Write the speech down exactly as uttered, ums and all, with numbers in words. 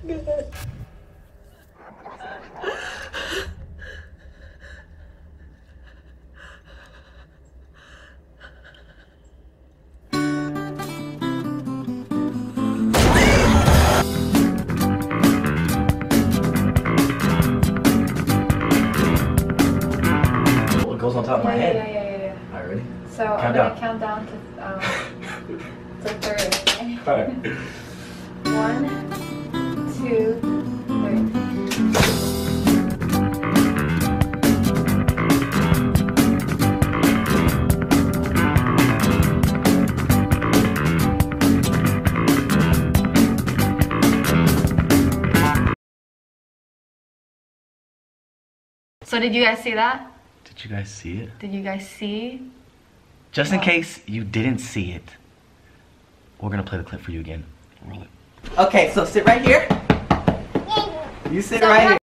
Good. It goes on top of my yeah, head. Yeah, yeah, yeah, yeah. Alright, ready? So Count I'm down. gonna count down to um, to thirty. Okay? Alright. One, two, three. So did you guys see that? Did you guys see it? Did you guys see? Just in What? case you didn't see it, we're gonna play the clip for you again. Roll it. Okay, so sit right here. You sit So right we here.